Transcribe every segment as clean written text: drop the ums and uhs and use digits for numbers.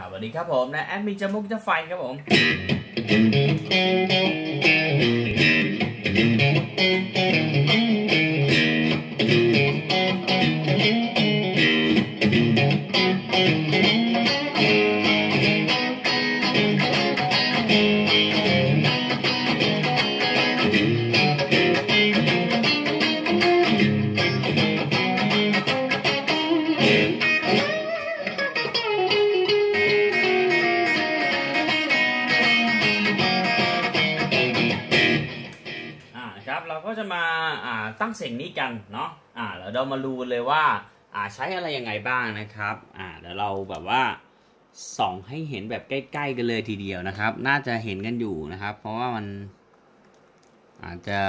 สวัสดีครับผมนะแอดมินจมุกจะไฟครับผมเราก็จะมาตั้งเสียงนี้กันเนาะแล้วเรามาดูเลยว่าใช้อะไรยังไงบ้างนะครับเดี๋ยวเราแบบว่าส่องให้เห็นแบบใกล้ๆกันเลยทีเดียวนะครับน่าจะเห็นกันอยู่นะครับเพราะว่ามันอาจจะ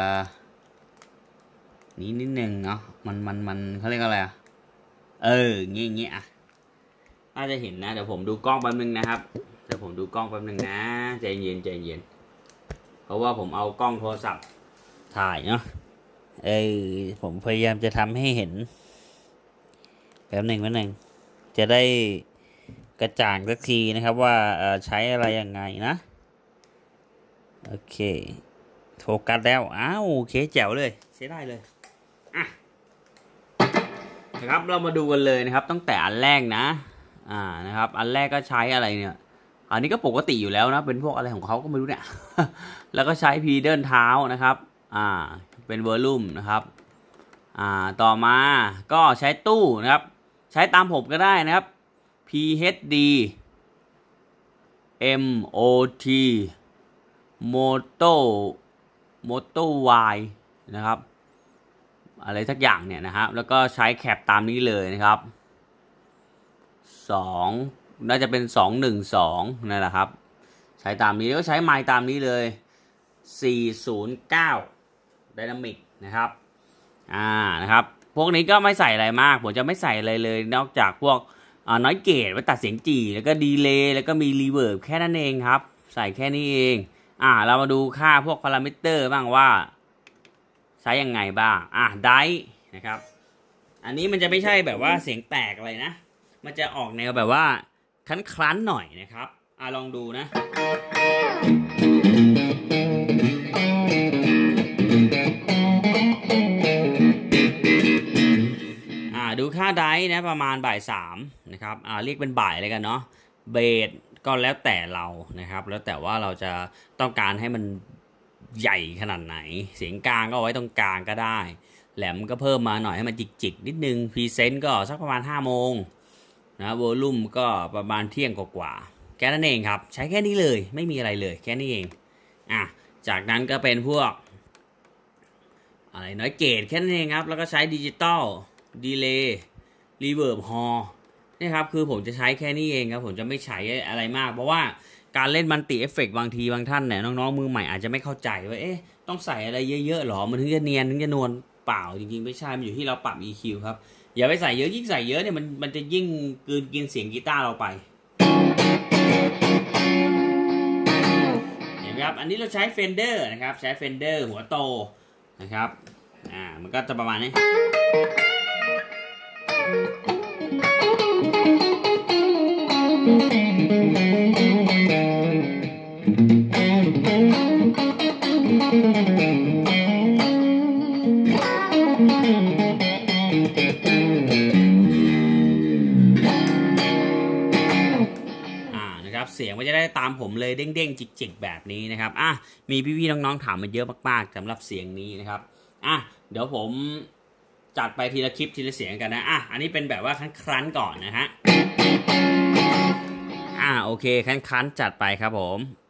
นิดนึงเนาะมันเขาเรียกอะไรงี้น่าจะเห็นนะเดี๋ยวผมดูกล้องแป๊บนึงนะครับเดี๋ยวผมดูกล้องแป๊บนึงนะใจเย็นเพราะว่าผมเอากล้องโทรศัพท์ถ่ายเนาะผมพยายามจะทำให้เห็นแป๊บหนึ่งจะได้กระจ่างสักทีนะครับว่าใช้อะไรยังไงนะโอเคโฟกัสแล้วโอเคแจ๋วเลยใช้ได้เลยนะครับเรามาดูกันเลยนะครับตั้งแต่อันแรกนะครับอันแรกก็ใช้อะไรเนี่ยอันนี้ก็ปกติอยู่แล้วนะเป็นพวกอะไรของเขาก็ไม่รู้เนี่ยแล้วก็ใช้พีเดิลเท้านะครับเป็นวอลลุ่มนะครับต่อมาก็ใช้ตู้นะครับใช้ตามผมก็ได้นะครับ PHD MOT Moto Y นะครับอะไรสักอย่างเนี่ยนะครับแล้วก็ใช้แคปตามนี้เลยนะครับ2น่าจะเป็น212นั่นแหละครับใช้ตามนี้ก็ใช้ไมค์ตามนี้เลย409 Dynamic นะครับนะครับพวกนี้ก็ไม่ใส่อะไรมากผมจะไม่ใส่อะไรเลยนอกจากพวกน้อยเกตไว้ตัดเสียงจีแล้วก็ดีเลย์แล้วก็มีรีเวิร์บแค่นั้นเองครับใส่แค่นี้เองเรามาดูค่าพวกพารามิเตอร์บ้างว่าใช้ยังไงบ้างไดร์นะครับอันนี้มันจะไม่ใช่แบบว่าเสียงแตกอะไรนะมันจะออกแนวแบบว่าคลั้นหน่อยนะครับลองดูนะดูค่าไดร์นะประมาณบ่าย3นะครับเรียกเป็นบ่ายเลยกันเนาะเบสก็แล้วแต่เรานะครับแล้วแต่ว่าเราจะต้องการให้มันใหญ่ขนาดไหนเสียงกลางก็เอาไว้ตรงกลางก็ได้แหลมก็เพิ่มมาหน่อยให้มันจิกนิดนึงพรีเซนต์ก็สักประมาณ5 โมงนะวอลลุ่มก็ประมาณเที่ยงกว่าแค่นั้นเองครับใช้แค่นี้เลยไม่มีอะไรเลยแค่นี้เองจากนั้นก็เป็นพวกอะไรน้อยเกตแค่นั้นเองครับแล้วก็ใช้ดิจิตอลดีเลย์รีเวิร์บฮอลนี่ครับคือผมจะใช้แค่นี้เองครับผมจะไม่ใช้อะไรมากเพราะว่าการเล่นมัลติเอฟเฟกต์บางทีบางท่านเนี่ยน้องๆมือใหม่อาจจะไม่เข้าใจว่าต้องใส่อะไรเยอะๆหรอมันถึงจะเนียนถึงจะนวลเปล่าจริงๆไม่ใช่มันอยู่ที่เราปรับ EQ ครับอย่าไปใส่เยอะยิ่งใส่เยอะเนี่ยมันจะยิ่งกินเสียงกีตาร์เราไปเห็นไหมครับอันนี้เราใช้เฟนเดอร์นะครับใช้เฟนเดอร์หัวโตนะครับมันก็จะประมาณนี้นะครับเสียงมันจะได้ตามผมเลยเด้งๆจิกๆแบบนี้นะครับมีพี่ๆน้องๆถามมาเยอะมากๆสำหรับเสียงนี้นะครับเดี๋ยวผมจัดไปทีละคลิปทีละเสียงกันนะอันนี้เป็นแบบว่าครั้นก่อนนะฮะโอเคครั้นจัดไปครับผม